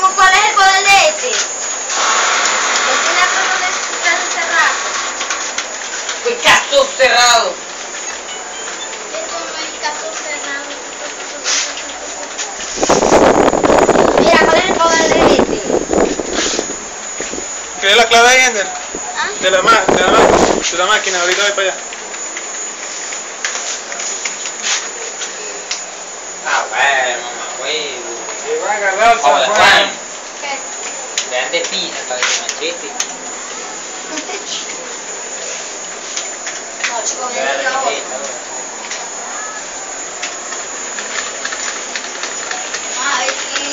¿Cómo cuál es el poder de este? Él tiene todo de caso cerrado. Pues caso cerrado. Esto no es caso cerrado. Mira, ¿cuál es el poder de este? ¿Qué es la clave ahí, Ender? ¿Ah? De la máquina, ahorita voy para allá. Ah, bueno, mamá, huevo. Se va a agarrar Ahora, San Juan, Juan. ¿Qué? vean de pina para que machete. No, chico, Vean viene de la otra. machete, ahora. Ay,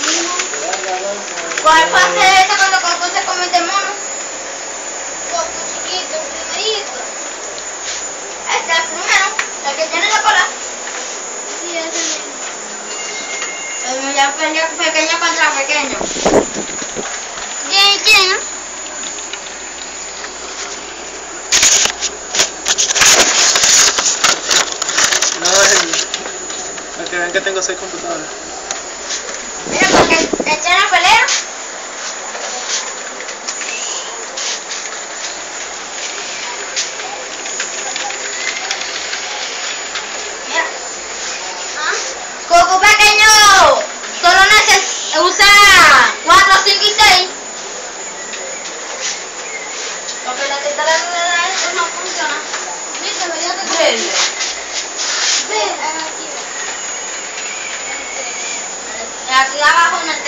¿cuál fue hacer esta cuando Coco se comete el mono? Coco chiquito, el primerito. Este es el primero, el que tiene la cola. Sí, ese mismo. El mío ya pequeño contra pequeño. ¿Quién? No, es el... Para que vean que tengo 6 computadoras. Mira, porque eché la pelea. Mira. ¿Ah? Coco pequeño. Solo usa 4, 5 y 6. Porque la que está de esto no funciona. ¿Viste? Veía que Vende. aquí. Aquí abajo en el